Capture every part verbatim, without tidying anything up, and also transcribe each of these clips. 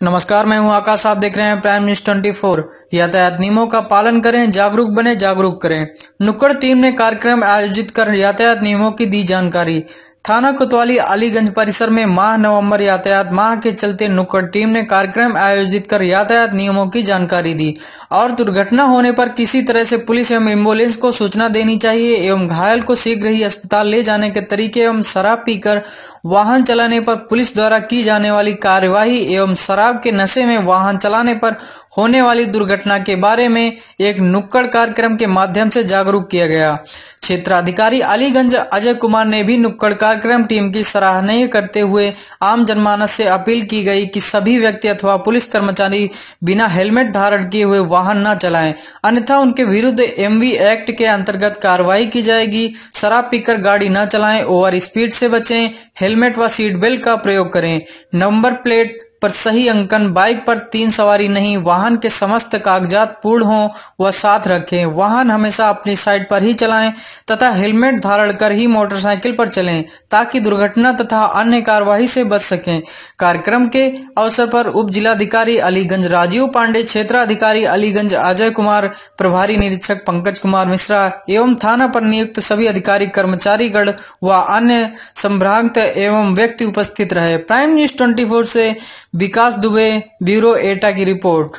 नमस्कार, मैं हूं आकाश। आप देख रहे हैं प्राइम न्यूज चौबीस। यातायात नियमों का पालन करें, जागरूक बने, जागरूक करें। नुक्कड़ टीम ने कार्यक्रम आयोजित कर यातायात नियमों की दी जानकारी। थाना कोतवाली अलीगंज परिसर में माह नवंबर यातायात माह के चलते नुक्कड़ टीम ने कार्यक्रम आयोजित कर यातायात नियमों की जानकारी दी और दुर्घटना होने पर किसी तरह से पुलिस एवं एम्बुलेंस को सूचना देनी चाहिए एवं घायल को शीघ्र ही अस्पताल ले जाने के तरीके एवं शराब पीकर वाहन चलाने पर पुलिस द्वारा की जाने वाली कार्यवाही एवं शराब के नशे में वाहन चलाने पर होने वाली दुर्घटना के बारे में एक नुक्कड़ कार्यक्रम के माध्यम से जागरूक किया गया। क्षेत्राधिकारी अलीगंज अजय कुमार ने भी नुक्कड़ कार्यक्रम टीम की सराहनीय करते हुए आम जनमानस से अपील की गई कि सभी व्यक्ति अथवा पुलिस कर्मचारी बिना हेलमेट धारण किए हुए वाहन न चलाएं, अन्यथा उनके विरुद्ध एमवी एक्ट के अंतर्गत कार्रवाई की जाएगी। शराब पीकर गाड़ी न चलाएं, ओवर स्पीड से बचें, हेलमेट व सीट बेल्ट का प्रयोग करें, नंबर प्लेट पर सही अंकन, बाइक पर तीन सवारी नहीं, वाहन के समस्त कागजात पूर्ण हों व साथ रखें, वाहन हमेशा अपनी साइड पर ही चलाएं तथा हेलमेट धारण कर ही मोटरसाइकिल पर चलें ताकि दुर्घटना तथा अन्य कार्यवाही से बच सकें। कार्यक्रम के अवसर पर उप जिलाधिकारी अलीगंज राजीव पांडे, क्षेत्राधिकारी अलीगंज अजय कुमार, प्रभारी निरीक्षक पंकज कुमार मिश्रा एवं थाना पर नियुक्त सभी अधिकारी कर्मचारीगण व अन्य संभ्रांत एवं व्यक्ति उपस्थित रहे। प्राइम न्यूज चौबीस से विकास दुबे, ब्यूरो एटा की रिपोर्ट।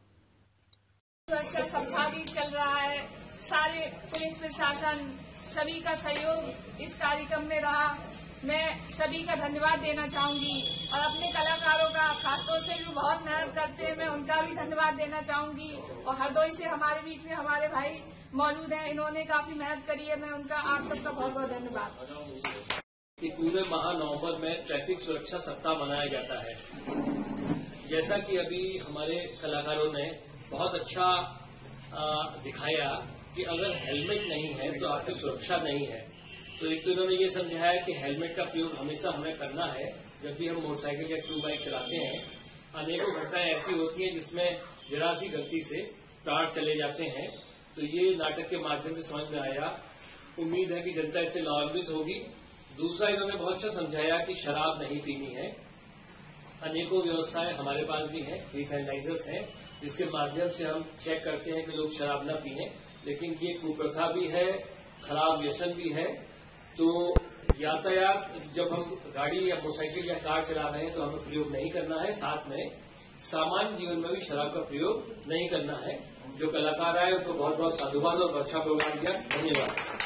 सुरक्षा सप्ताह भी चल रहा है। सारे पुलिस प्रशासन सभी का सहयोग इस कार्यक्रम में रहा। मैं सभी का धन्यवाद देना चाहूंगी और अपने कलाकारों का, खासतौर से जो बहुत मेहनत करते हैं, मैं उनका भी धन्यवाद देना चाहूंगी। और हरदोई से हमारे बीच में हमारे भाई मौजूद हैं, इन्होंने काफी मेहनत करी है। मैं उनका आप सबका बहुत बहुत धन्यवाद। कि पूरे माह नवंबर में ट्रैफिक सुरक्षा सप्ताह मनाया जाता है। जैसा कि अभी हमारे कलाकारों ने बहुत अच्छा आ, दिखाया कि अगर हेलमेट नहीं है तो आपकी सुरक्षा नहीं है। तो एक तो इन्होंने ये समझाया कि हेलमेट का प्रयोग हमेशा हमें करना है जब भी हम मोटरसाइकिल या टू बाइक चलाते हैं। अनेकों घटनाएं ऐसी होती हैं जिसमें जरा सी गलती से प्राण चले जाते हैं। तो ये नाटक के माध्यम से समझ में आया। उम्मीद है कि जनता इससे लाभान्वित होगी। दूसरा, इन्होंने बहुत अच्छा समझाया कि शराब नहीं पीनी है। अनेकों व्यवस्थाएं हमारे पास भी हैं, सैनिटाइजर्स हैं जिसके माध्यम से हम चेक करते हैं कि लोग शराब न पीएं। लेकिन ये कुप्रथा भी है, खराब व्यसन भी है। तो यातायात जब हम गाड़ी या मोटरसाइकिल या कार चला रहे हैं तो हमें प्रयोग नहीं करना है। साथ में सामान्य जीवन में भी शराब का प्रयोग नहीं करना है। जो कलाकार आए उनको बहुत बहुत साधुवाद और अच्छा प्रोग्राम किया। धन्यवाद।